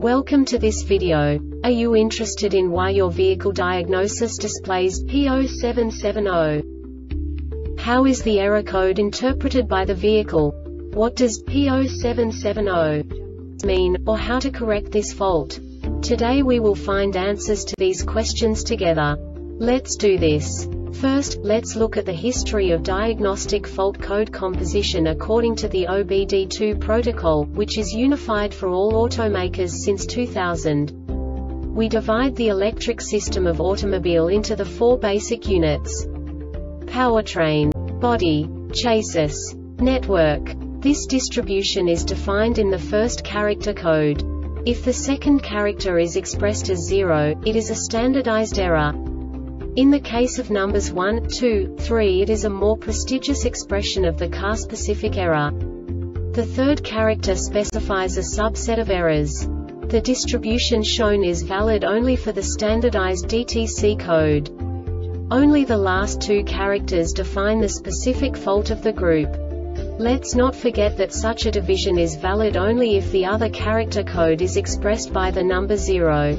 Welcome to this video. Are you interested in why your vehicle diagnosis displays P0770? How is the error code interpreted by the vehicle? What does P0770 mean, or how to correct this fault? Today we will find answers to these questions together. Let's do this. First, let's look at the history of diagnostic fault code composition according to the OBD2 protocol, which is unified for all automakers since 2000. We divide the electric system of automobile into the four basic units: powertrain, body, chassis, network. This distribution is defined in the first character code. If the second character is expressed as 0, it is a standardized error. In the case of numbers 1, 2, 3, it is a more prestigious expression of the car-specific error. The third character specifies a subset of errors. The distribution shown is valid only for the standardized DTC code. Only the last two characters define the specific fault of the group. Let's not forget that such a division is valid only if the other character code is expressed by the number 0.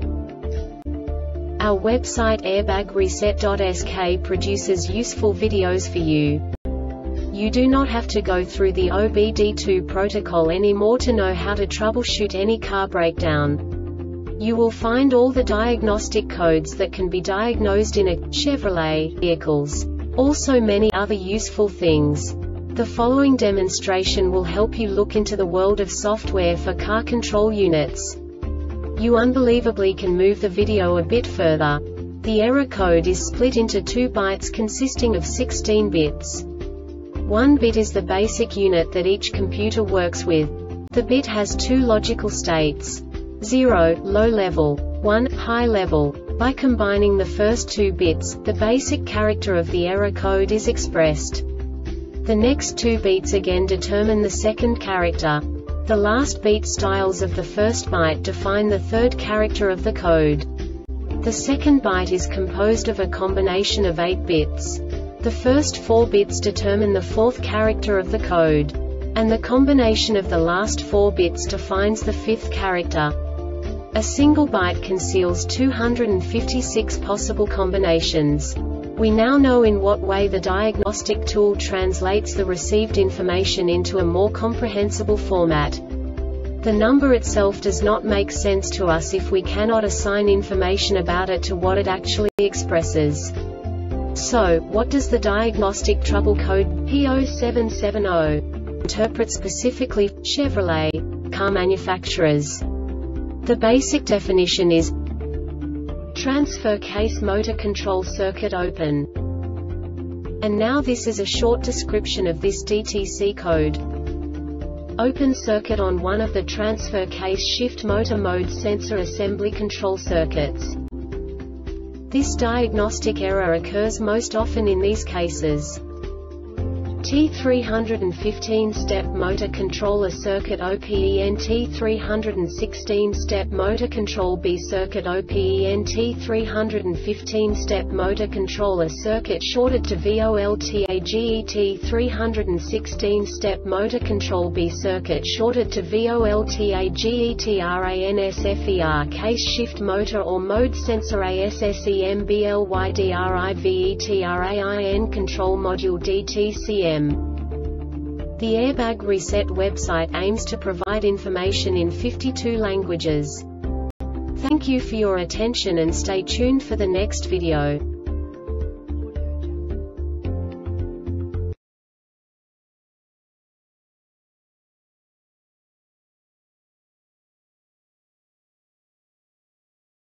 Our website airbagreset.sk produces useful videos for you. You do not have to go through the OBD2 protocol anymore to know how to troubleshoot any car breakdown. You will find all the diagnostic codes that can be diagnosed in a Chevrolet vehicles. Also many other useful things. The following demonstration will help you look into the world of software for car control units. You unbelievably can move the video a bit further. The error code is split into 2 bytes consisting of 16 bits. 1 bit is the basic unit that each computer works with. The bit has 2 logical states: 0, low level, 1, high level. By combining the first 2 bits, the basic character of the error code is expressed. The next 2 beats again determine the second character. The last beat styles of the first byte define the third character of the code. The second byte is composed of a combination of 8 bits. The first 4 bits determine the fourth character of the code. And the combination of the last 4 bits defines the fifth character. A single byte conceals 256 possible combinations. We now know in what way the diagnostic tool translates the received information into a more comprehensible format. The number itself does not make sense to us if we cannot assign information about it to what it actually expresses. So, what does the diagnostic trouble code P0770 interpret specifically for Chevrolet car manufacturers? The basic definition is transfer case motor control circuit open. And now this is a short description of this DTC code. Open circuit on one of the transfer case shift motor mode sensor assembly control circuits. This diagnostic error occurs most often in these cases: T315 step motor controller circuit OPEN, T316 step motor control B circuit OPEN, T315 step motor controller circuit shorted to VOLTAGE, T316 step motor control B circuit shorted to VOLTAGE, TRANSFER case shift motor or mode sensor ASSEMBLYDRIVETRAIN control module DTCM. The Airbag Reset website aims to provide information in 52 languages. Thank you for your attention and stay tuned for the next video.